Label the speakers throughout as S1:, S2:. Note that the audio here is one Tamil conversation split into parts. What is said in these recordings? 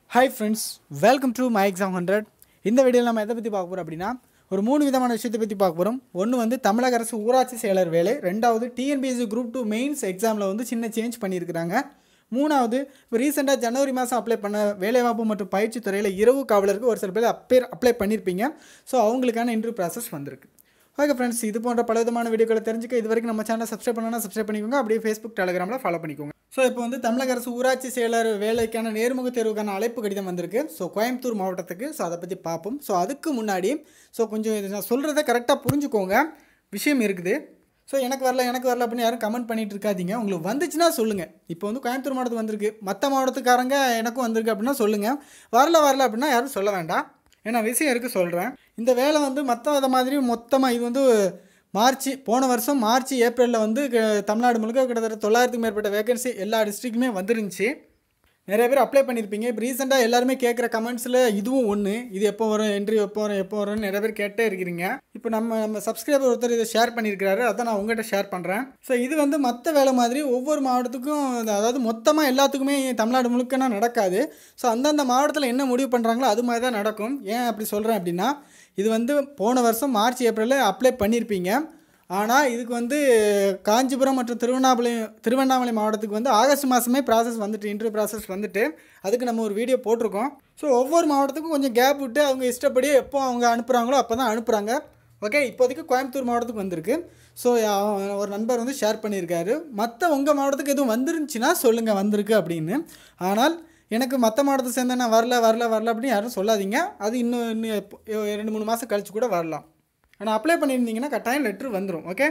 S1: Hi friends, welcome to my exam 100. இந்த வீடியோவில் நம்ம எதை பற்றி பார்க்க போகிறோம் அப்படின்னா, ஒரு 3 விதமான விஷயத்தை பற்றி பார்க்க போகிறோம். ஒன்று வந்து தமிழக அரசு ஊராட்சி செயலர் வேலை, ரெண்டாவது டிஎன்பிஎஸ்சி குரூப் 2 மெயின்ஸ் எக்ஸாமில் வந்து சின்ன சேஞ்ச் பண்ணியிருக்கிறாங்க, மூணாவது இப்போ ரீசெண்டாக ஜனவரி மாதம் அப்ளை பண்ண வேலைவாய்ப்பு மற்றும் பயிற்சி துறையில் இரவு காவலருக்கு ஒரு சில பேர் அப்ளை பண்ணியிருப்பீங்க. ஸோ அவங்களுக்கான இன்டர்வியூ ப்ராசஸ் வந்திருக்கு. ஓகே ஃப்ரெண்ட்ஸ், இது போன்ற பல விதமான வீடியோக்களை தெரிஞ்சுக்க இது வரைக்கும் நம்ம சேனலை சப்ஸ்கிரைப் பண்ணலாம், சப்ஸ்கிரைப் பண்ணிக்கோங்க. அப்படியே ஃபேஸ்புக் டெலிகிராமில் ஃபாலோ பண்ணிக்கோங்க. ஸோ இப்போ வந்து தமிழக அரசு ஊராட்சி செயலர் வேலைக்கான நேர்முக தேர்வுக்கான அழைப்பு கடிதம் வந்திருக்கு. ஸோ கோயம்புத்தூர் மாவட்டத்துக்கு. ஸோ அதை பற்றி பார்ப்போம். ஸோ அதுக்கு முன்னாடி கொஞ்சம் இது நான் சொல்கிறத கரெக்டாக புரிஞ்சுக்கோங்க, விஷயம் இருக்குது. ஸோ எனக்கு வரல அப்படின்னு யாரும் கமெண்ட் பண்ணிட்டு இருக்காதீங்க. உங்களுக்கு வந்துச்சுன்னா சொல்லுங்கள். இப்போ வந்து கோயம்புத்தூர் மாவட்டத்துக்கு வந்திருக்கு, மற்ற மாவட்டத்துக்காரங்க எனக்கும் வந்திருக்கு அப்படின்னா சொல்லுங்கள். வரல அப்படின்னா யாரும் சொல்ல வேண்டாம். ஏன்னா விஷயம் இருக்குது, சொல்கிறேன். இந்த வேலை வந்து மற்ற மாதிரி மொத்தமாக இது வந்து போன வருஷம் மார்ச் ஏப்ரலில் வந்து தமிழ்நாடு முழுக்க கிட்டத்தட்ட 900க்கும் மேற்பட்ட வேகன்சி எல்லா டிஸ்ட்ரிக்ட்டுமே வந்துருந்துச்சு. நிறைய பேர் அப்ளை பண்ணியிருப்பீங்க. இப்போ ரீசெண்டாக எல்லாருமே கேட்குற கமெண்ட்ஸில் இதுவும் ஒன்று. இது எப்போ வரும், இன்டர்வியூ எப்போ வரும்னு நிறைய பேர் கேட்டே இருக்கிறீங்க. இப்போ நம்ம சப்ஸ்கிரைபர் ஒருத்தர் இதை ஷேர் பண்ணியிருக்கிறாரு, அதை நான் உங்கள்கிட்ட ஷேர் பண்ணுறேன். ஸோ இது வந்து மற்ற வேலை மாதிரி ஒவ்வொரு மாவட்டத்துக்கும், அதாவது மொத்தமாக எல்லாத்துக்குமே தமிழ்நாடு முழுக்கனா நடக்காது. ஸோ அந்தந்த மாவட்டத்தில் என்ன முடிவு பண்ணுறாங்களோ அது மாதிரி தான் நடக்கும். ஏன் அப்படி சொல்கிறேன் அப்படின்னா, இது வந்து போன வருஷம் மார்ச் ஏப்ரலில் அப்ளை பண்ணியிருப்பீங்க. ஆனால் இதுக்கு வந்து காஞ்சிபுரம் மற்றும் திருவண்ணாமலை மாவட்டத்துக்கு வந்து ஆகஸ்ட் மாதமே ப்ராசஸ் வந்துட்டு, இன்டர்வியூ ப்ராசஸ் வந்துட்டு, அதுக்கு நம்ம ஒரு வீடியோ போட்டிருக்கோம். ஸோ ஒவ்வொரு மாவட்டத்துக்கும் கொஞ்சம் கேப் விட்டு அவங்க இஷ்டப்படி எப்போ அவங்க அனுப்புகிறாங்களோ அப்போ தான் அனுப்புகிறாங்க. ஓகே, இப்போதைக்கு கோயம்புத்தூர் மாவட்டத்துக்கு வந்திருக்கு. ஸோ ஒரு நண்பர் வந்து ஷேர் பண்ணியிருக்காரு. மற்ற உங்கள் மாவட்டத்துக்கு எதுவும் வந்துருந்துச்சுன்னா சொல்லுங்கள் வந்திருக்கு அப்படின்னு. ஆனால் எனக்கு மற்ற மாவட்டத்தை சேர்ந்த நான் வரல அப்படின்னு யாரும் சொல்லாதீங்க. அது இன்னும் 2-3 மாதம் கழிச்சு கூட வரலாம். ஆனால் அப்ளை பண்ணியிருந்தீங்கன்னா கட்டாயம் லெட்ரு வந்துடும். ஓகே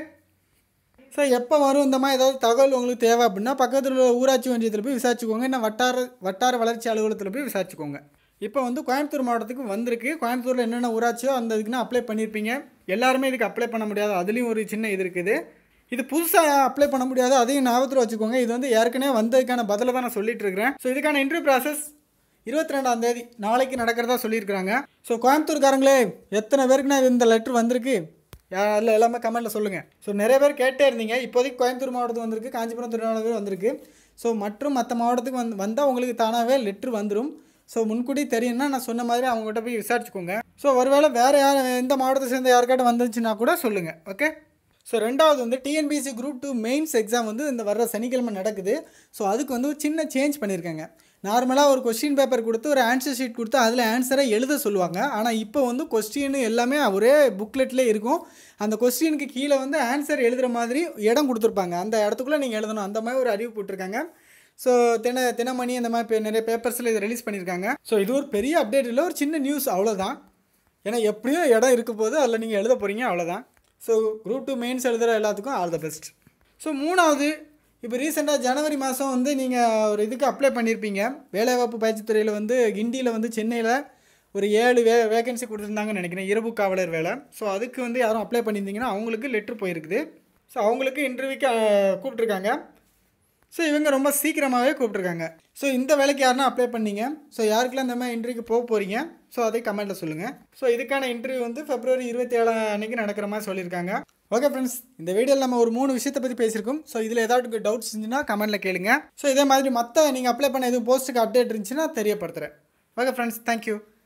S1: சார், எப்போ வரும் இந்த மாதிரி ஏதாவது தகவல் உங்களுக்கு தேவை அப்படின்னா பக்கத்தில் உள்ள ஊராட்சி ஒன்றியத்தில் போய் விசாரிச்சுக்கோங்க. இல்லை வட்டார வளர்ச்சி அலுவலகத்தில் போய் விசாரிச்சுக்கோங்க. இப்போ வந்து கோயம்புத்தூர் மாவட்டத்துக்கு வந்திருக்கு. கோயம்புத்தூரில் என்னென்ன ஊராட்சியோ அந்த இதுக்குன்னா அப்ளை பண்ணியிருப்பீங்க. எல்லாருமே இதுக்கு அப்ளை பண்ண முடியாது, அதுலேயும் ஒரு சின்ன இது இருக்குது. இது புதுசாக அப்ளை பண்ண முடியாது, அதையும் ஞாபகத்தில் வச்சுக்கோங்க. இது வந்து ஏற்கனவே வந்ததுக்கான பதிலை தான் நான் சொல்லிட்டு இருக்கிறேன். ஸோ இதுக்கான இன்டர்வியூ ப்ராசஸ் 22ஆம் தேதி நாளைக்கு நடக்கிறதா சொல்லியிருக்கிறாங்க. ஸோ கோயம்புத்தூர்காரங்களே, எத்தனை பேருக்குன்னா இந்த லெட்ரு வந்திருக்கு அதில் எல்லாமே கமெண்ட்டில் சொல்லுங்கள். ஸோ நிறைய பேர் கேட்டே இருந்தீங்க. இப்போதைக்கு கோயம்புத்தூர் மாவட்டத்துக்கு வந்திருக்கு, காஞ்சிபுரம் திருவண்ணாமலை வந்திருக்கு. ஸோ மற்றும் மற்ற மாவட்டத்துக்கு வந்தால் உங்களுக்கு தானாகவே லெட்ரு வந்துடும். ஸோ முன்கூட்டி தெரியும்னா நான் சொன்ன மாதிரி அவங்ககிட்ட போய் விசாரிச்சுக்கோங்க. ஸோ ஒருவேளை வேறு எந்த மாவட்டத்தை சேர்ந்த யாருக்காட்டும் வந்துச்சுன்னா கூட சொல்லுங்கள். ஓகே. ஸோ ரெண்டாவது வந்து டிஎன்பிஎஸ்சி குரூப் 2 மெயின்ஸ் எக்ஸாம் வந்து இந்த வர்ற சனிக்கிழமை நடக்குது. ஸோ அதுக்கு வந்து ஒரு சின்ன சேஞ்ச் பண்ணியிருக்காங்க. நார்மலாக ஒரு கொஸ்டின் பேப்பர் கொடுத்து ஒரு ஆன்சர் ஷீட் கொடுத்து அதில் ஆன்சரை எழுத சொல்லுவாங்க. ஆனால் இப்போ வந்து கொஸ்டின் எல்லாமே ஒரே புக்லெட்லேயே இருக்கும். அந்த கொஸ்டினுக்கு கீழே வந்து ஆன்சர் எழுதுகிற மாதிரி இடம் கொடுத்துருப்பாங்க. அந்த இடத்துக்குள்ளே நீங்கள் எழுதணும். அந்த மாதிரி ஒரு அறிவு போட்டிருக்காங்க. ஸோ தினமணி அந்த மாதிரி நிறைய பேப்பர்ஸில் இதை ரிலீஸ் பண்ணியிருக்காங்க. ஸோ இது ஒரு பெரிய அப்டேட் இல்லை, ஒரு சின்ன நியூஸ், அவ்வளோதான். ஏன்னா எப்படியும் இடம் இருக்க போது அதில் நீங்கள் எழுத போகிறீங்க, அவ்வளோதான். ஸோ குரூப் 2 மெயின்ஸ் எழுதுகிற எல்லாத்துக்கும் ஆல் த பெஸ்ட். ஸோ மூணாவது, இப்போ ரீசெண்டாக ஜனவரி மாதம் வந்து நீங்கள் ஒரு இதுக்கு அப்ளை பண்ணியிருப்பீங்க. வேலைவாய்ப்பு பயிற்சி துறையில் வந்து கிண்டியில் வந்து சென்னையில் ஒரு 7 வேகன்சி கொடுத்துருந்தாங்கன்னு நினைக்கிறேன், இரவு காவலர் வேலை. ஸோ அதுக்கு வந்து யாரும் அப்ளை பண்ணியிருந்தீங்கன்னா அவங்களுக்கு லெட்ரு போயிருக்குது. ஸோ அவங்களுக்கு இன்டர்வியூக்கு கூப்பிட்ருக்காங்க. ஸோ இவங்க ரொம்ப சீக்கிரமாகவே கூப்பிட்ருக்காங்க. ஸோ இந்த வேலைக்கு யாருன்னா அப்ளை பண்ணீங்க. ஸோ யாருக்கெல்லாம் இந்த மாதிரி இன்டர்வியூக்கு போகிறீங்க, ஸோ அதை கமெண்ட்டில் சொல்லுங்கள். ஸோ இதுக்கான இன்டர்வியூ வந்து February 27 அன்றைக்கி நடக்கிற மாதிரி சொல்லியிருக்காங்க. ஓகே ஃப்ரெண்ட்ஸ், இந்த வீடியோவில் நம்ம ஒரு 3 விஷயத்தை பற்றி பேசியிருக்கோம். ஸோ இதில் ஏதாவது டவுட்ஸ் இருந்துச்சுன்னா கமெண்ட்டில் கேளுங்க. ஸோ இதே மாதிரி மற்ற நீங்கள் அப்ளை பண்ண எதுவும் போஸ்ட்டுக்கு அப்டேட் இருந்துச்சுன்னா தெரியப்படுத்துகிறேன். Okay friends, thank you.